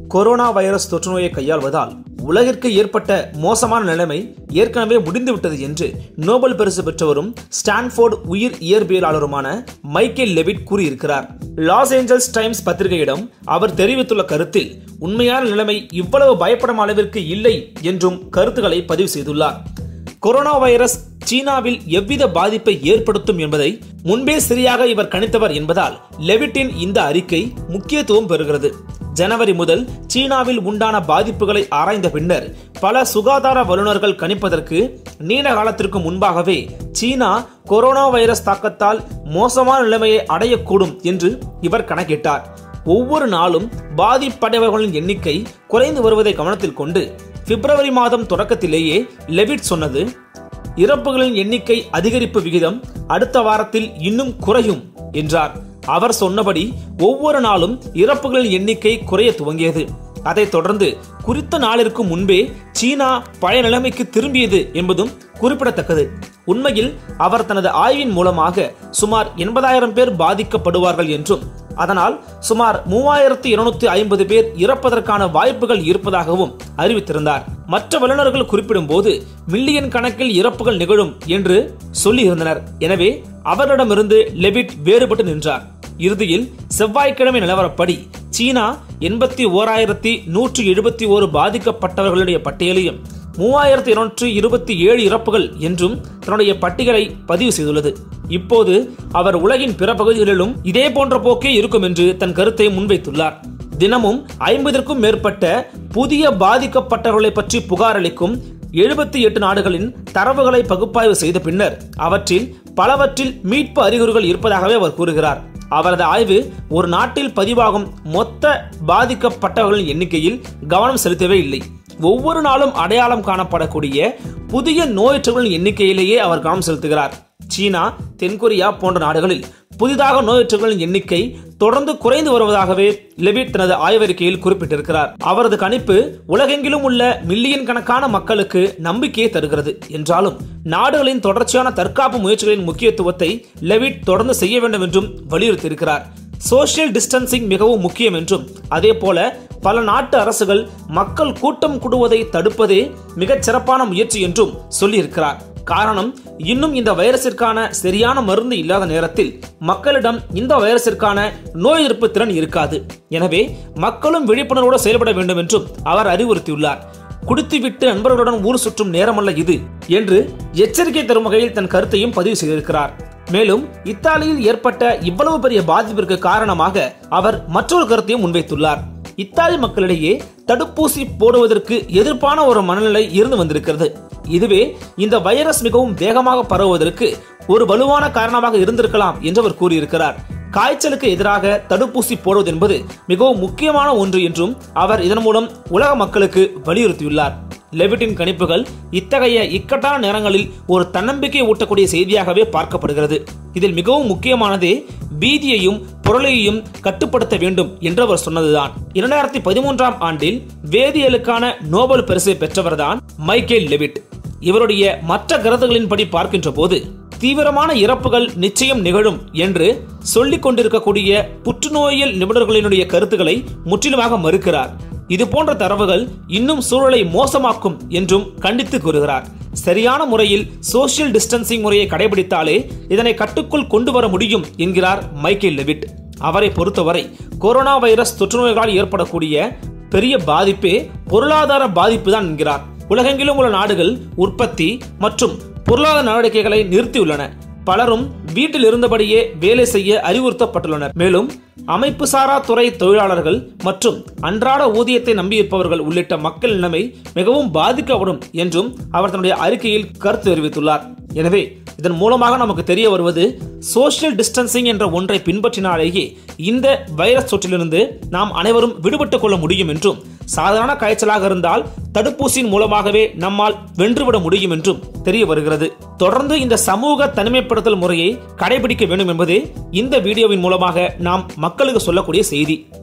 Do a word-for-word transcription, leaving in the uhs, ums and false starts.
Corona virus தொற்றுநோயை கையாள்வதால் உலகிற்கு ஏற்பட்ட மோசமான நிலைமை ஏற்கனவே முடிந்துவிட்டது என்று நோபல் பரிசு பெற்றவரும் ஸ்டான்ஃபோர்டு உயிர் இயற்பியலாளருமான மைக்கேல் லெவிட் கூறியிருக்கிறார். லாஸ் ஏஞ்சல்ஸ் டைம்ஸ் பத்திரிகையிடம் அவர் தெரிவித்துள்ள கருத்தில் உண்மையான நிலைமை இவ்வளவு பயப்படும் அளவிற்கு இல்லை என்றும் கருத்துக்களை பதிவு செய்துள்ளார். கொரோனா வைரஸ் சீனாவில் எவ்வித பாதிப்பை ஏற்படுத்தும் என்பதை முன்பே சரியாக இவர் கணித்தவர் என்பதால் லெவிட்டின் இந்த அறிக்கை முக்கியத்துவம் பெறுகிறது. ஜனவரி முதல் சீனாவில் உண்டான பாதிப்புகளை ஆராய்ந்த பின்னர் பல சுகாதார வல்லுநர்கள் கணிப்பதற்கு நீண்ட காலத்திற்கு முன்பாகவே சீனா கொரோனா வைரஸ் தாக்கத்தால் மோசமான நிலைமையை அடையக்கூடும் என்று இவர் கணக்கிட்டார். ஒவ்வொரு நாளும் பாதிப்படைவர்களின் எண்ணிக்கை குறைந்து வருவதை கவனத்தில் கொண்டு பிப்ரவரி மாதம் தொடக்கத்திலேயே லெவிட் சொன்னது, இறப்புகளின் எண்ணிக்கை அதிகரிப்பு விகிதம் அடுத்த வாரத்தில் இன்னும் குறையும் என்றார். அவர் சொன்னபடி ஒவ்வொரு நாளும் இறப்புகளின் எண்ணிக்கை குறைய துவங்கியது. அதைத் தொடர்ந்து குறித்த நாளிற்கு முன்பே சீனா பழைய நிலைமைக்கு திரும்பியது என்பதும் குறிப்பிடத்தக்கது. உண்மையில் அவர் தனது ஆய்வின் மூலமாக சுமார் எண்பதாயிரம் பேர் பாதிக்கப்படுவார்கள் என்றும் அதனால் சுமார் மூவாயிரத்தி இருநூத்தி ஐம்பது பேர் இறப்பதற்கான வாய்ப்புகள் இருப்பதாகவும் அறிவித்திருந்தார். மற்ற வல்லுநர்கள் குறிப்பிடும் போது மில்லியன் கணக்கில் இறப்புகள் நிகழும் என்று சொல்லியிருந்தனர். எனவே அவரிடமிருந்து லெவிட் வேறுபட்டு நின்றார். இறுதியில் செவ்வாய்க்கிழமை நிலவரப்படி சீனா எண்பத்தி ஓராயிரத்தி நூற்றி எழுபத்தி ஓரு பாதிக்கப்பட்டவர்களுடைய பட்டியலையும் மூவாயிரத்தி இருநூற்றி இருபத்தி ஏழு இறப்புகள் என்றும் தன்னுடைய பட்டியலை பதிவு செய்துள்ளது. இப்போது அவர் உலகின் பிற பகுதிகளிலும் இதே போன்ற போக்கே இருக்கும் என்று தன் கருத்தை முன்வைத்துள்ளார். தினமும் ஐம்பதற்கும் மேற்பட்ட புதிய பாதிக்கப்பட்டவர்களை பற்றி புகார் அளிக்கும் எழுபத்தி எட்டு நாடுகளின் தரவுகளை பகுப்பாய்வு செய்த பின்னர் அவற்றில் பலவற்றில் மீட்பு அறிகுறிகள் இருப்பதாகவே அவர் கூறுகிறார். அவரது ஆய்வு ஒரு நாட்டில் பதிவாகும் மொத்த பாதிக்கப்பட்டவர்களின் எண்ணிக்கையில் கவனம் செலுத்தவே இல்லை. ஒவ்வொரு நாளும் அடையாளம் காணப்படக்கூடிய புதிய நோயற்றவர்களின் எண்ணிக்கையிலேயே அவர் கவனம் செலுத்துகிறார். சீனா, தென்கொரியா போன்ற நாடுகளில் புதிதாக நோயற்றவர்களின் எண்ணிக்கை தொடர்ந்து குறைந்து வருவதாகவே லெவிட் தனது ஆய்வறிக்கையில் குறிப்பிட்டிருக்கிறார். அவரது கணிப்பு உலகெங்கிலும் உள்ள மில்லியன் கணக்கான மக்களுக்கு நம்பிக்கையை தருகிறது என்றாலும் நாடுகளின் தொடர்ச்சியான தற்காப்பு முயற்சிகளின் முக்கியத்துவத்தை லெவிட் தொடர்ந்து செய்ய வேண்டும் என்றும் வலியுறுத்தியிருக்கிறார். சோசியல் டிஸ்டன்சிங் மிகவும் முக்கியம் என்றும் அதே போல பல நாட்டு அரசுகள் மக்கள் கூட்டம் கூடுவதை தடுப்பதே மிகச் சிறப்பான முயற்சி என்றும் சொல்லியிருக்கிறார். காரணம், இன்னும் இந்த வைரஸிற்கான சரியான மருந்து இல்லாத நேரத்தில் மக்களிடம் இந்த வைரஸிற்கான நோய் எதிர்ப்பு திறன் இருக்காது. எனவே மக்களும் விழிப்புணர்வோடு செயல்பட வேண்டும் என்றும் அவர் அறிவுறுத்தியுள்ளார். குடித்துவிட்டு நண்பர்களுடன் ஊர் சுற்றும் நேரமல்ல இது என்று எச்சரிக்கை தரும் வகையில் தன் கருத்தையும் பதிவு செய்திருக்கிறார். மேலும் இத்தாலியில் ஏற்பட்ட இவ்வளவு பெரிய பாதிப்பிற்கு காரணமாக அவர் மற்றொரு கருத்தையும் முன்வைத்துள்ளார். இத்தாலி மக்களிடையே தடுப்பூசி போடுவதற்கு எதிர்ப்பான ஒரு மனநிலை இருந்து வந்திருக்கிறது. இதுவே இந்த வைரஸ் மிகவும் வேகமாக பரவுவதற்கு ஒரு வலுவான காரணமாக இருந்திருக்கலாம் என்று அவர் கூறியிருக்கிறார். காய்ச்சலுக்கு எதிராக தடுப்பூசி போடுவது என்பது மிகவும் முக்கியமான ஒன்று என்றும் அவர் இதன் மூலம் உலக மக்களுக்கு வலியுறுத்தியுள்ளார். லெவிட்டின் கணிப்புகள் இத்தகைய இக்கட்டான நேரங்களில் ஒரு தன்னம்பிக்கை ஊட்டக்கூடிய செய்தியாகவே பார்க்கப்படுகிறது. இதில் மிகவும் முக்கியமானதே பீதியையும் பொருளையும் கட்டுப்படுத்த வேண்டும் என்று அவர் சொன்னதுதான். இரண்டாயிரத்தி பதிமூன்றாம் ஆண்டில் வேதியியலுக்கான நோபல் பரிசை பெற்றவர்தான் மைக்கேல் லெவிட். இவருடைய மற்ற கருத்துகளின்படி பார்க்கின்ற போது தீவிரமான இறப்புகள் நிச்சயம் நிகழும் என்று சொல்லிக் கொண்டிருக்கக்கூடிய புற்றுநோயியல் நிபுணர்களினுடைய கருத்துக்களை முற்றிலுமாக மறுக்கிறார். இது போன்ற தரவுகள் இன்னும் சூழலை மோசமாக்கும் என்றும் கண்டித்து கூறுகிறார். சரியான முறையில் சோசியல் டிஸ்டன்சிங் முறையை கடைபிடித்தாலே இதனை கட்டுக்குள் கொண்டு வர முடியும் என்கிறார் மைக்கேல் லெவிட். அவரை பொறுத்தவரை கொரோனா வைரஸ் தொற்றுநோய்களால் ஏற்படக்கூடிய பெரிய பாதிப்பே பொருளாதார பாதிப்பு தான் என்கிறார். உலகெங்கிலும் உள்ள நாடுகள் உற்பத்தி மற்றும் பொருளாதார நடவடிக்கைகளை நிறுத்தியுள்ளன. பலரும் வீட்டில் இருந்தபடியே வேலை செய்ய அறிவுறுத்தப்பட்டுள்ளனர். மேலும் அமைப்பு சாரா துறை தொழிலாளர்கள் மற்றும் அன்றாட ஊதியத்தை நம்பியிருப்பவர்கள் உள்ளிட்ட மக்கள் நிலைமை மிகவும் பாதிக்கப்படும் என்றும் அவர் தன்னுடைய அறிக்கையில் கருத்து தெரிவித்துள்ளார். எனவே இதன் மூலமாக நமக்கு தெரிய வருவது, சோசியல் டிஸ்டன்சிங் என்ற ஒன்றை பின்பற்றினாலேயே இந்த வைரஸ் தொற்றிலிருந்து நாம் அனைவரும் விடுபட்டுக் கொள்ள முடியும் என்றும் சாதாரண காய்ச்சலாக இருந்தால் தடுப்பூசியின் மூலமாகவே நம்மால் வென்றுவிட முடியும் என்றும் தெரிய வருகிறது. தொடர்ந்து இந்த சமூக தனிமைப்படுத்தல் முறையை கடைபிடிக்க வேண்டும் என்பதே இந்த வீடியோவின் மூலமாக நாம் மக்களுக்கு சொல்லக்கூடிய செய்தி.